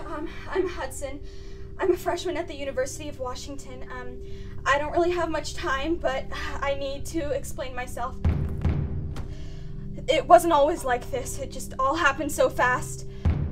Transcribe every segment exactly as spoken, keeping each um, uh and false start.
Um, I'm Hudson. I'm a freshman at the University of Washington. Um, I don't really have much time, but I need to explain myself. It wasn't always like this. It just all happened so fast.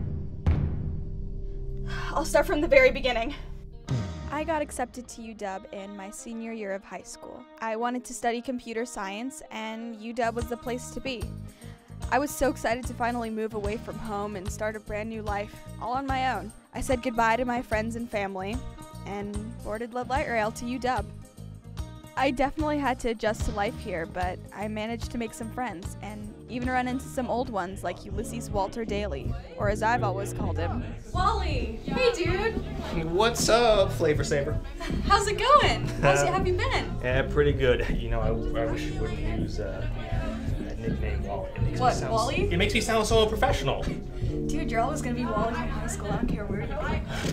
I'll start from the very beginning. I got accepted to U W in my senior year of high school. I wanted to study computer science, and U W was the place to be. I was so excited to finally move away from home and start a brand new life, all on my own. I said goodbye to my friends and family, and boarded the light rail to U W. I definitely had to adjust to life here, but I managed to make some friends, and even run into some old ones like Ulysses Walter Daly, or as I've always called him, Wally! Hey dude! What's up, Flavor Saver? How's it going? How's Uh, have you been? Yeah, pretty good. You know, I, I wish you wouldn't use uh, that nickname Wally. It makes What, me sound, Wally? It makes me sound so professional. Dude, you're always gonna be Wally in high school. I don't care where you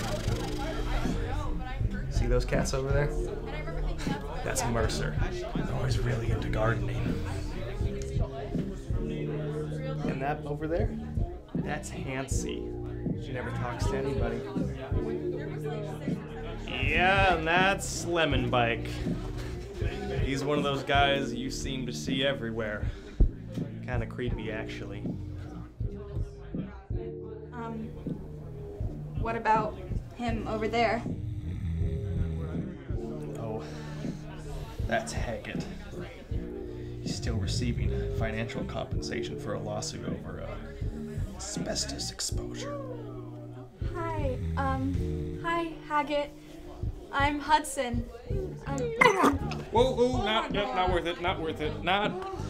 be. See those cats over there? That's Mercer. Oh, he's really into gardening. And that over there? That's Hancy. She never talks to anybody. Yeah, and that's Lemon Bike. He's one of those guys you seem to see everywhere. Kind of creepy, actually. Um, what about him over there? Oh, that's Haggett. He's still receiving financial compensation for a lawsuit over uh, asbestos exposure. Hi, um, hi, Haggett. I'm Hudson. Um, Whoa, whoa, not, not, not worth it, not worth it, not,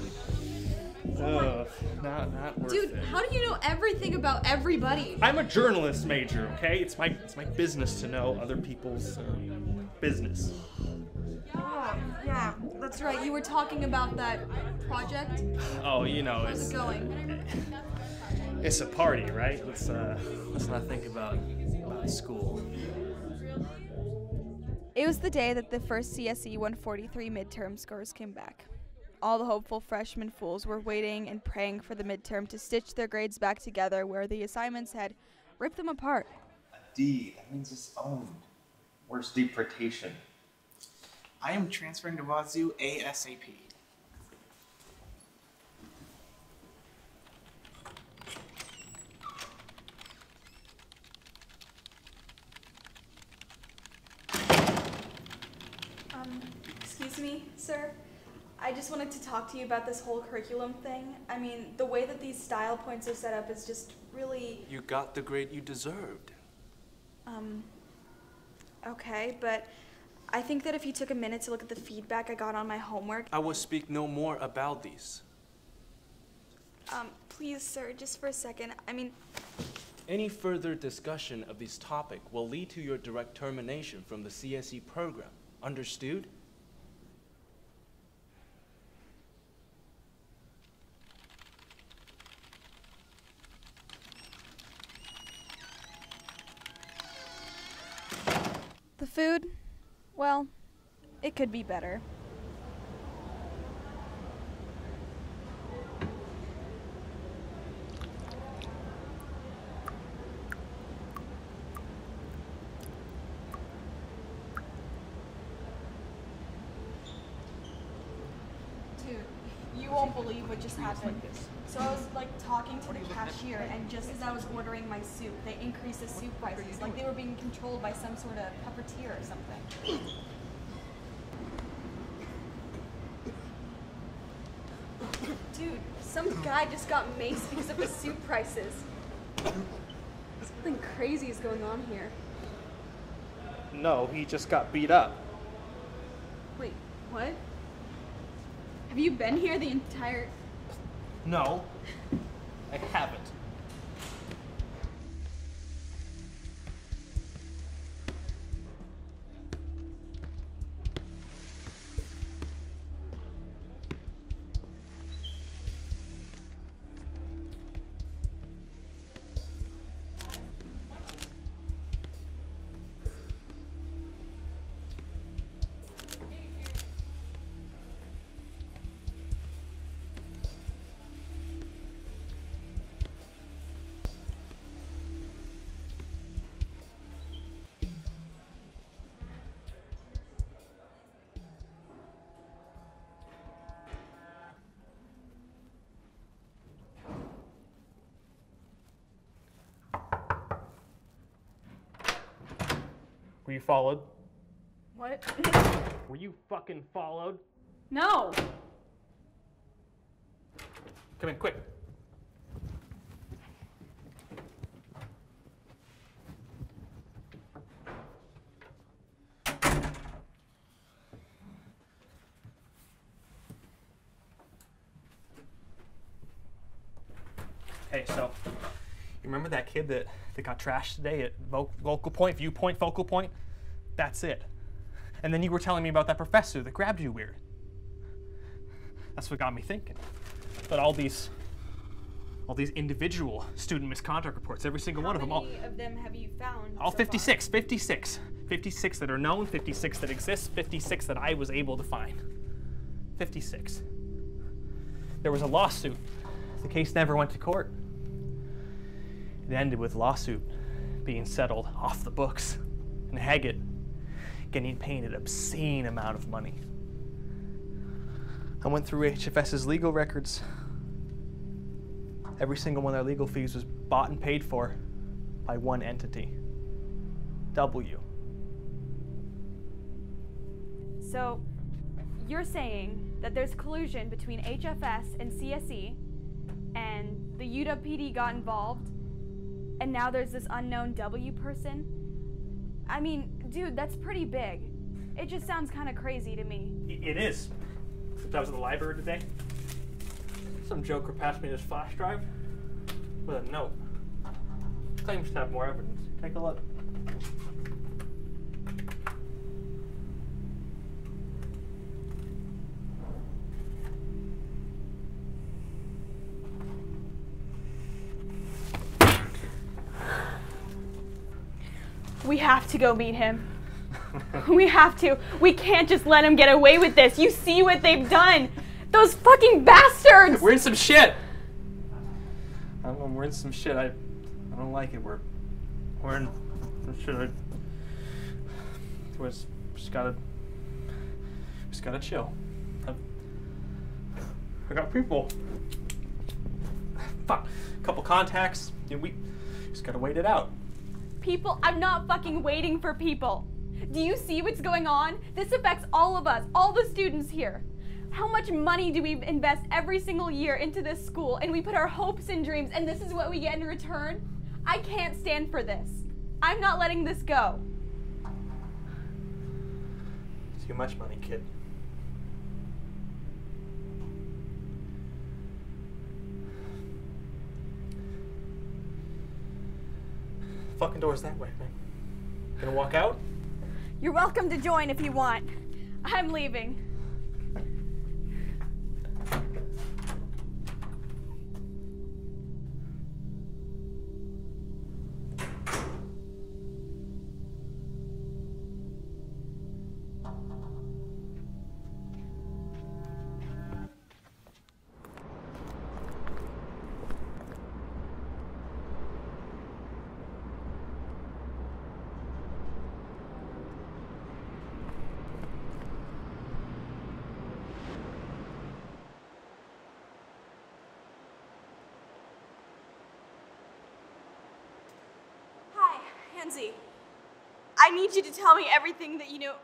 uh, not, not worth Dude, it. how do you know everything about everybody? I'm a journalist major, okay? It's my, it's my business to know other people's uh, business. Oh, yeah, that's right. You were talking about that project. Oh, you know, How's it's, it going? it's a party, right? Let's, uh, let's not think about, about school. It was the day that the first C S E one forty-three midterm scores came back. All the hopeful freshman fools were waiting and praying for the midterm to stitch their grades back together where the assignments had ripped them apart. A D, that means it's owned. Where's deportation? I am transferring to Wazoo ASAP. Um, excuse me, sir. I just wanted to talk to you about this whole curriculum thing. I mean, the way that these style points are set up is just really... You got the grade you deserved. Um, okay, but I think that if you took a minute to look at the feedback I got on my homework... I will speak no more about these. Um, please, sir, just for a second. I mean... Any further discussion of this topic will lead to your direct termination from the C S E program. Understood? The food, well, it could be better. Dude, you won't believe what just happened. So I was like talking to the cashier, and just as I was ordering my soup, they increased the soup prices, like they were being controlled by some sort of puppeteer or something. Dude, some guy just got maced because of the soup prices. Something crazy is going on here. No, he just got beat up. Wait, what? Have you been here the entire... No, I haven't. Were you followed? What? Were you fucking followed? No! Come in, quick. Hey, so, you remember that kid that, that got trashed today at vo Vocal Point, Viewpoint, Focal Point? That's it. And then you were telling me about that professor that grabbed you weird. That's what got me thinking. But all these, all these individual student misconduct reports, every single How one of them, all, many of them have you found? all so fifty-six, fifty-six. fifty-six that are known, fifty-six that exist, fifty-six that I was able to find. fifty-six. There was a lawsuit. The case never went to court. It ended with lawsuit being settled off the books and Haggett getting paid an obscene amount of money. I went through H F S's legal records. Every single one of their legal fees was bought and paid for by one entity, W. So, you're saying that there's collusion between H F S and C S E, and the U W P D got involved, and now there's this unknown W person? I mean, dude, that's pretty big. It just sounds kind of crazy to me. It is. I was at the library today. Some joker passed me this flash drive with a note. Claims to have more evidence. Take a look. We have to go meet him. We have to. We can't just let him get away with this. You see what they've done. Those fucking bastards! We're in some shit! I don't know, we're in some shit. I I don't like it. We're we're in some shit. I was just gotta just gotta chill. I've, I got people. Fuck. A couple contacts. You know, we just gotta wait it out. People, I'm not fucking waiting for people. Do you see what's going on? This affects all of us, all the students here. How much money do we invest every single year into this school, and we put our hopes and dreams, and this is what we get in return? I can't stand for this. I'm not letting this go. Too much money, kid. Fucking door's that way, man. Gonna walk out? You're welcome to join if you want. I'm leaving. I need you to tell me everything that you know.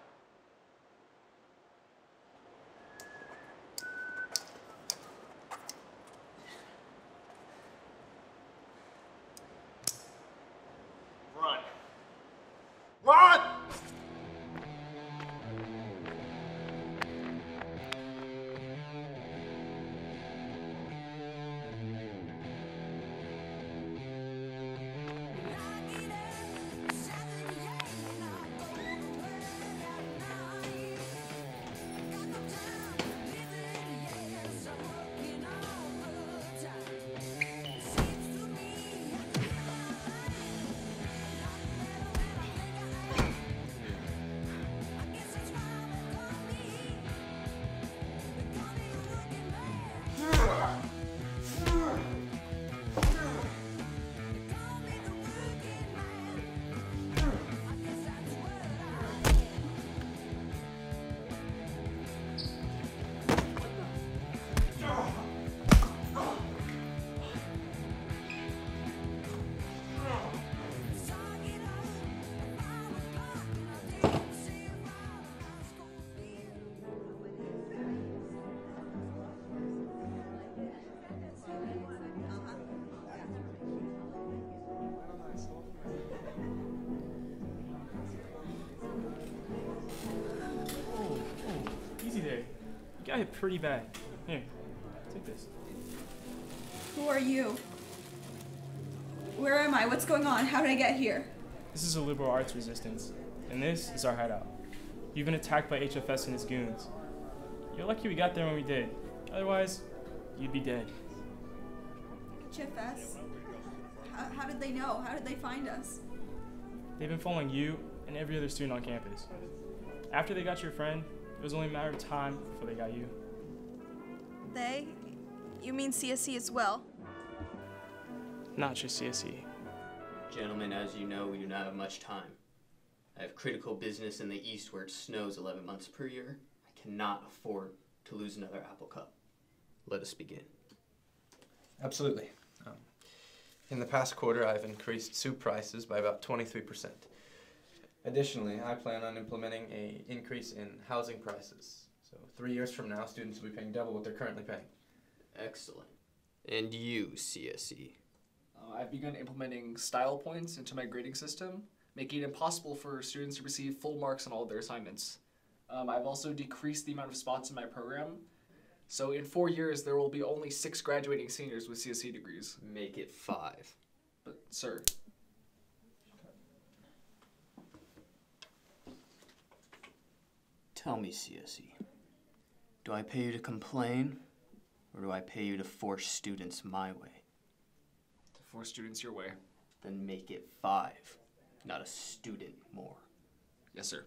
Run. Run! hit pretty bad. Here, take this. Who are you? Where am I? What's going on? How did I get here? This is a liberal arts resistance, and this is our hideout. You've been attacked by H F S and his goons. You're lucky we got there when we did. Otherwise, you'd be dead. H F S? How, how did they know? How did they find us? They've been following you and every other student on campus. After they got your friend, it was only a matter of time before they got you. They? You mean C S E as well? Not just C S E. Gentlemen, as you know, we do not have much time. I have critical business in the east where it snows eleven months per year. I cannot afford to lose another apple cup. Let us begin. Absolutely. Um, in the past quarter, I've increased soup prices by about twenty-three percent. Additionally, I plan on implementing an increase in housing prices. So three years from now, students will be paying double what they're currently paying. Excellent. And you, C S E? Uh, I've begun implementing style points into my grading system, making it impossible for students to receive full marks on all of their assignments. Um, I've also decreased the amount of spots in my program. So in four years, there will be only six graduating seniors with C S E degrees. Make it five. But, sir. Tell me, C S E, do I pay you to complain, or do I pay you to force students my way? To force students your way. Then make it five, not a student more. Yes, sir.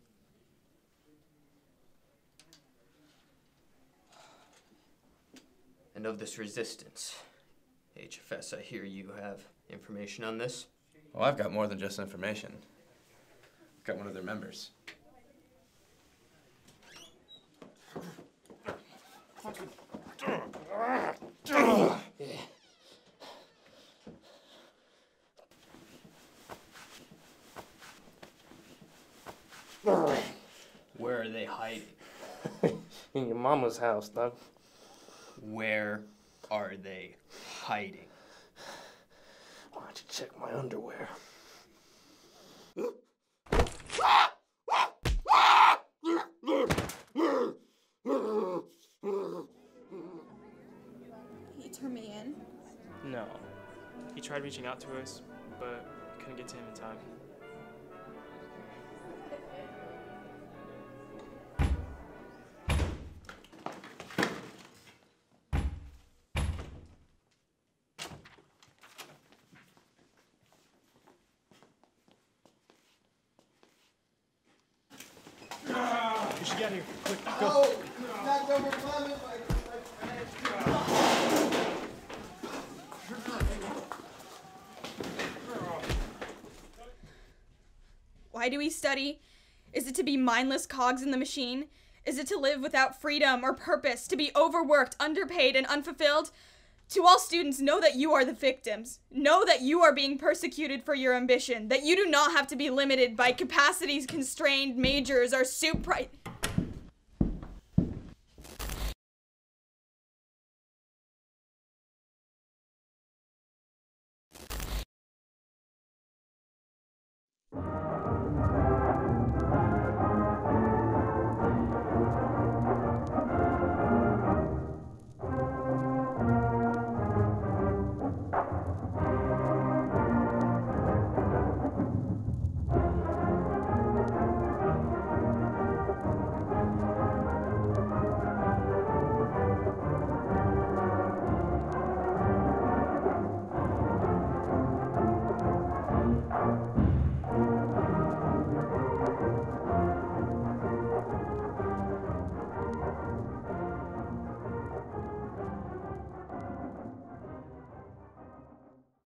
And of this resistance, H F S, I hear you have information on this? Well, I've got more than just information. I've got one of their members. Where are they hiding? In your mama's house, Doug. Where are they hiding? Why don't you check my underwear? He turned me in. No. He tried reaching out to us, but couldn't get to him in time. You should get here. Quick, go. Oh, knocked over Clement. Why do we study? Is it to be mindless cogs in the machine? Is it to live without freedom or purpose, to be overworked, underpaid, and unfulfilled? To all students, know that you are the victims. Know that you are being persecuted for your ambition, that you do not have to be limited by capacities constrained majors or soup price.